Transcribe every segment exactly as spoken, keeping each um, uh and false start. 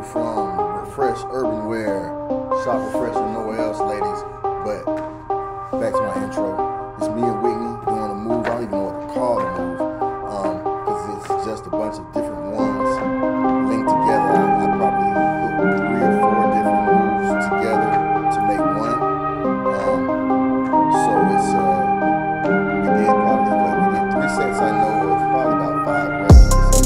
from Refresh Urban Wear. Shop Refresher nowhere else, ladies. But back to my intro. It's me and Whitney doing a move. I don't even know what to call the move. Um, because it's just a bunch of different ones linked together. I, I probably put three or four different moves together to make one. Um, so it's uh we did probably what we did three sets I know of, probably about five reps.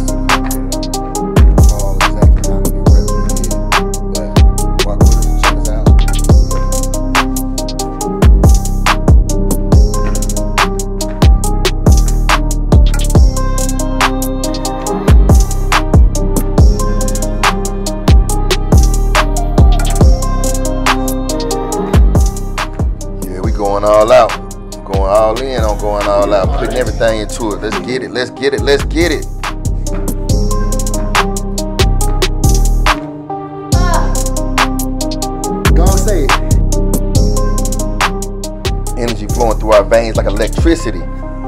Going all out, going all in on going all out, putting everything into it. Let's get it, let's get it, let's get it. Go on, say it. Energy flowing through our veins like electricity.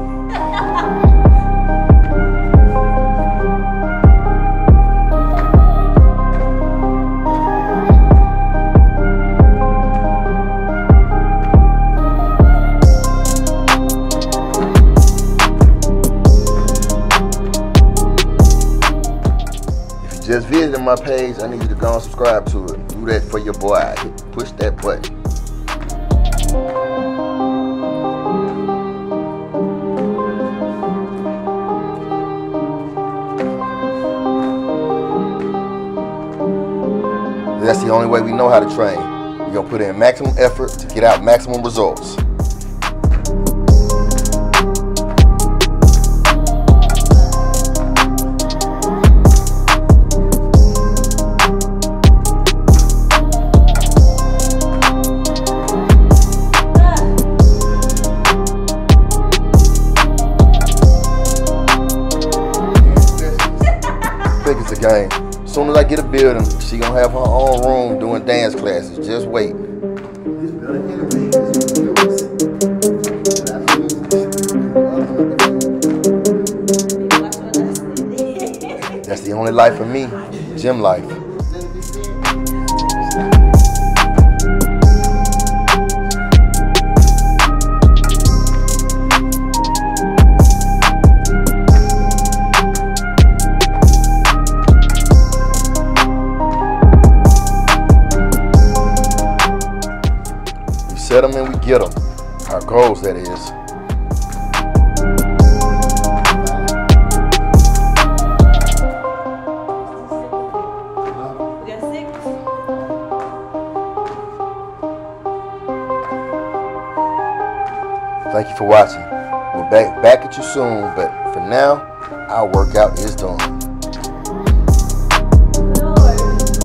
Just visiting my page, I need you to go and subscribe to it. Do that for your boy. Hit, push that button. That's the only way we know how to train. We're gonna put in maximum effort to get out maximum results. It's a game. As soon as I get a building, she gonna have her own room doing dance classes. Just wait. That's the only life for me, gym life. Set them and we get them. Our goals, that is. We got six. Thank you for watching. We're back back at you soon, but for now, our workout is done.